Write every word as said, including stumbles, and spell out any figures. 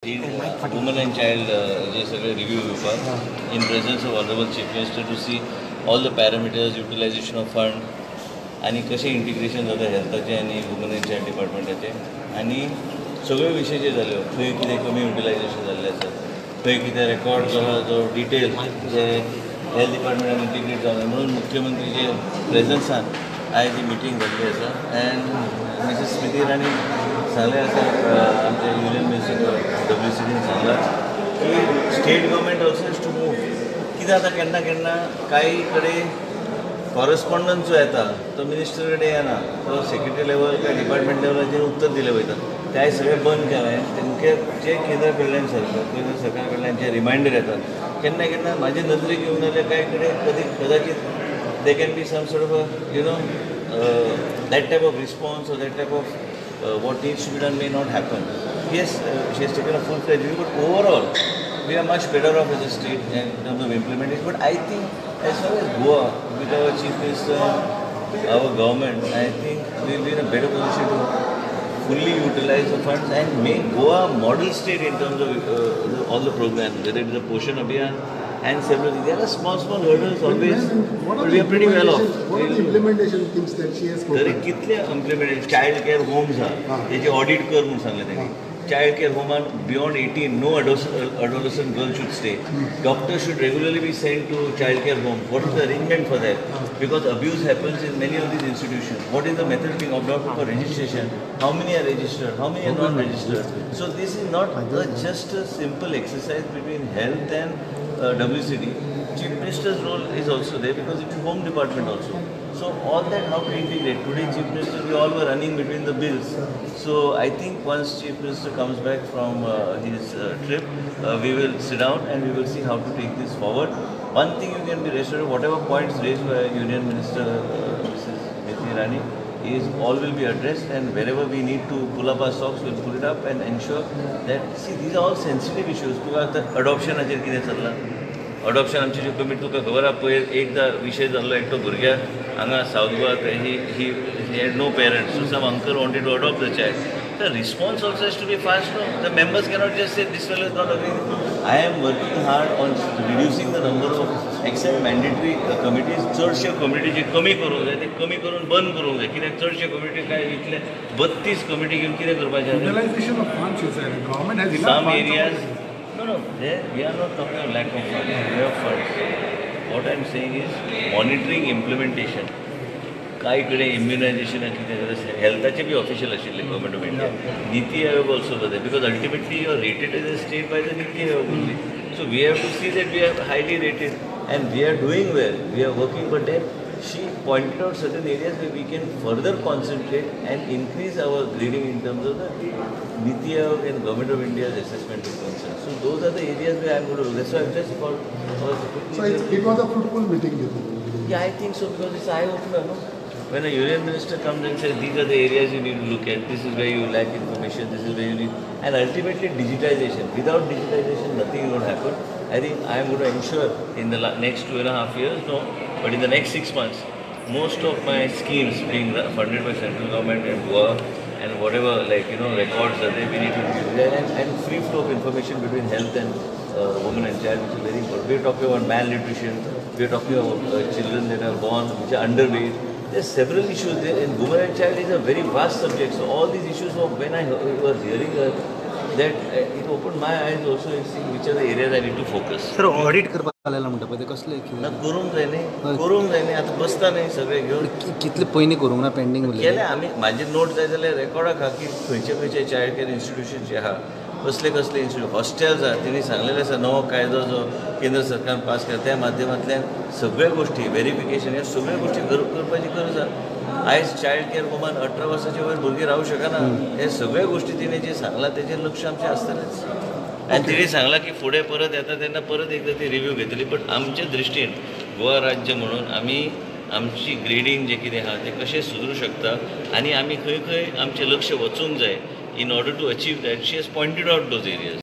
in women and child जे सगळे review घेवपाक in presence of honorable chief minister to see all the parameters, utilization of fund आणि कशें integration जाता हेल्थाचें आनी woman and child डिपार्टमेंटाचें आनी सगळ्यो विशय जे जाल्यो खंय कितें कमी युटिलायजेशन जाल्लें आसा खंय कितें रेकॉर्ड जो आसा जो डिटेल जे हेल्थ डिपार्टमेंटान इंटिग्रेट जावं म्हणून मुख्यमंत्रीचे प्रेजन्सान आयज ही मिटींग जाल्ली आसा एंड मिसेस स्मृती इराणी सांगलें आसा आमचे युनियन मिनिस्टर डब्ल्यू सी डीन सांगलां की state government also has to move कितें जाता केन्ना केन्ना काही कडेन कॉरस्पॉन्डन्स जो येता तो मिनिस्टर कडेन येना तो सेक्रेटरी लेवल काय डिपार्टमेंट लेवलाचेर उत्तर दिलें वयता ते आयज सगळें बंद केलें तेंके जे केंद्र कडल्यान सरकार केंद्र सरकार कडल्यान जे रिमायंडर येता केन्ना केन्ना म्हाजे नदरेक येवन जाल्यार कांय कडेन कधी कदाचित they can be some sort of you know that type of response or that type of what needs to be done may not happen yes she has taken a full fledge review but overall we are much better off as a state in terms of implementation. But I think as far as Goa, with our chief minister, our government, I think we will be in a better position to fully utilize the funds and make Goa a model state in terms of uh, the, all the programs, whether it is the Poshan Abhiyan and several things. There are small, small hurdles always, but we are pretty well off. What are the implementation things that she has spoken? There कितले implementation, child care homes are, त्याचे audit कर म्हणून सांगले त्यांनी. Child care home and beyond eighteen, no adolescent girl should stay. Doctors should regularly be sent to child care home. What is the arrangement for that? Because abuse happens in many of these institutions. What is the method being adopted for registration? How many are registered? How many are not registered? So this is not a, just a simple exercise between health and uh, W C D. Chief Minister's role is also there because it's home department also. So all that how to integrate. Today Chief Minister, we all were running between the bills. So I think once Chief Minister comes back from uh, his uh, trip, uh, we will sit down and we will see how to take this forward. One thing you can be reassured, whatever points raised by Union Minister uh, Missus Smriti Irani, is all will be addressed, and wherever we need to pull up our socks, we'll pull it up and ensure that, see, these are all sensitive issues. तुका adoption हाचेर कितें चल्लां? Adoption आमची जी committee तुका खबर आहा पयर एकदा विशय जाल्लो एकटो भुरग्या हांगा सावथ गोवाक he he had no parents so some uncle wanted to adopt the child the response also has to be fast no the members cannot just say this fellow is not agree I am working hard on reducing the number of except mandatory committees चडशे कमिटीचे कमी करूंक जाय ते कमी करून बंद करूंक जाय कित्याक चडशे कमिटी काय इतले बत्तीस कमिटी घेवन कितें करपाचें some areas No, no, there we are not talking of lack of funds. We have funds. What I am saying is monitoring implementation. काही कडे immunization and health be official actually government of India. Niti Aayog also was there because ultimately you are rated as a state by the Niti Aayog only. So we have to see that we are highly rated and we are doing well. We are working, but then she pointed out certain areas where we can further concentrate and increase our grading in terms of the Niti Aayog and Government of India's assessment is concerned. So those are the areas where I am going to look. That's why I have just called. So it was a fruitful meeting. Yeah, I think so because it's eye-opener, no? When a union minister comes and says these are the areas you need to look at, this is where you lack information, this is where you need, and ultimately digitization. Without digitization, nothing is going to happen. I think I am going to ensure in the next two and a half years, no, but in the next six months, most of my schemes being funded by central government and Goa and whatever, like, you know, records that they we need to do there and, and free flow of information between health and uh, women and child, which is very important. We are talking about malnutrition, we are talking about uh, children that are born which are underweight. There are several issues there, and women and child is a very vast subject. So all these issues, when I was hearing uh, that, uh, it opened my eyes also in seeing which are the areas I need to focus. Sir, audit करपाक आलेला म्हणटा पळय ते कसले ना करूंक जाय न्ही करूंक जाय न्ही आतां बसता न्ही सगळे घेवन कितले पयलीं करूंक ना पेंडींग उरलें केलें आमी म्हाजे नोट जाय जाल्यार रेकॉर्डाक आहा की खंयचे खंयचे चायल्ड केअर इन्स्टिट्यूशन जे आहा कसले कसले इन्स्टिट्यूट हॉस्टेल्स आहा तेणी सांगलेलें आसा नवो कायदो जो केंद्र सरकारान पास केला त्या माध्यमांतल्यान सगळ्यो गोश्टी व्हेरिफिकेशन ह्या सगळ्यो गोश्टी करपाची गरज आहा आयज चायल्ड केअर होमान अठरा वर्साचे वयर भुरगीं रावूं शकना हे सगळ्यो गोश्टी तिणें जे सांगलां तेजेर लक्ष आमचें आसतलेंच आनी तिणें सांगलां की फुडें परत येता तेन्ना परत एकदां ती रिव्ह्यू घेतली बट आमचे दृश्टीन गोवा राज्य म्हणून आमी आमची ग्रेडिंग जे कितें आहा तें कशें सुदरूं शकता आनी आमी खंय खंय आमचें लक्ष वचूंक जाय in order to achieve that she has pointed out those areas.